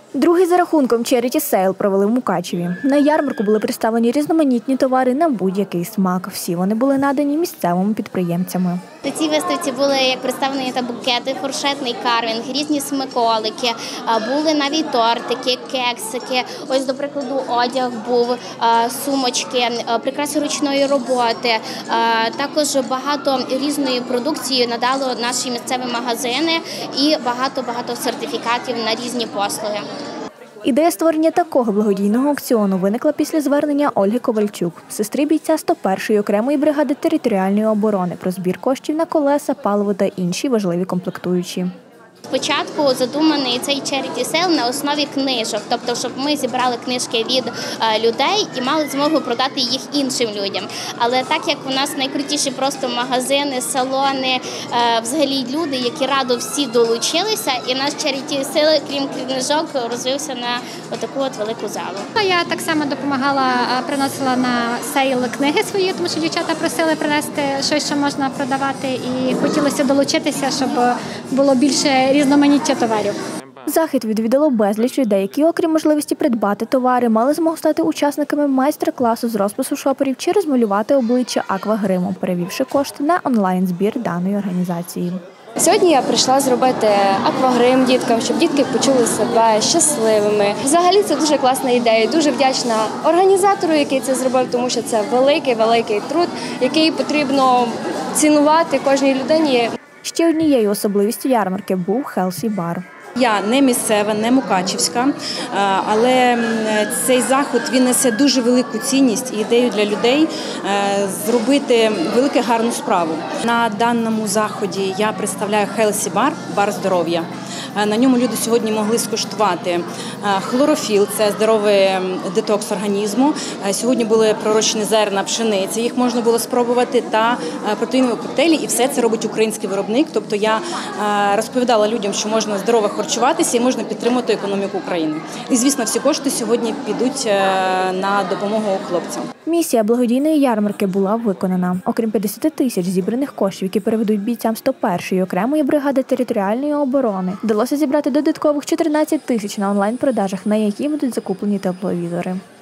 Другий за рахунком Charity Sale провели в Мукачеві. На ярмарку були представлені різноманітні товари на будь-який смак. Всі вони були надані місцевими підприємцями. На цій виставці були як представлені букети, фуршетний карвінг, різні смаколики, були навіть тортики, кексики. Ось, до прикладу, одяг був, сумочки, прикраси ручної роботи. Також багато різної продукції надало наші місцеві магазини і багато сертифікатів на різні послуги. Ідея створення такого благодійного аукціону виникла після звернення Ольги Ковальчук, сестри бійця 101-ї окремої бригади територіальної оборони, про збір коштів на колеса, паливо та інші важливі комплектуючі. Спочатку задуманий цей Charity Sale на основі книжок, тобто, щоб ми зібрали книжки від людей і мали змогу продати їх іншим людям. Але так як у нас найкрутіші просто магазини, салони, взагалі люди, які радо всі долучилися, і наш Charity Sale, крім книжок, розвився на таку велику залу. Я так само допомагала, приносила на сейл книги свої, тому що дівчата просили принести щось, що можна продавати, і хотілося долучитися, щоб було більше різноманіття товарів. Захід відвідало безліч людей, які, окрім можливості придбати товари, мали змогу стати учасниками майстер-класу з розпису шоперів чи розмалювати обличчя аквагримом, перевівши кошти на онлайн-збір даної організації. Сьогодні я прийшла зробити аквагрим діткам, щоб дітки почули себе щасливими. Взагалі це дуже класна ідея. Дуже вдячна організатору, який це зробив, тому що це великий труд, який потрібно цінувати кожній людині. Ще однією особливістю ярмарки був Healthy Bar. Я не місцева, не мукачівська, але цей захід він несе дуже велику цінність і ідею для людей зробити велику гарну справу. На даному заході я представляю Healthy Bar, бар здоров'я. На ньому люди сьогодні могли скуштувати хлорофіл, це здоровий детокс організму. Сьогодні були пророщені зерна пшениці, їх можна було спробувати, та протеїнові коктейлі, і все це робить український виробник. Тобто я розповідала людям, що можна здорово харчуватися і можна підтримати економіку України. І, звісно, всі кошти сьогодні підуть на допомогу хлопцям. Місія благодійної ярмарки була виконана. Окрім 50 тисяч зібраних коштів, які переведуть бійцям 101-ї окремої бригади територіальної оборони, вдалося зібрати додаткових 14 тисяч на онлайн-продажах, на які будуть закуплені тепловізори.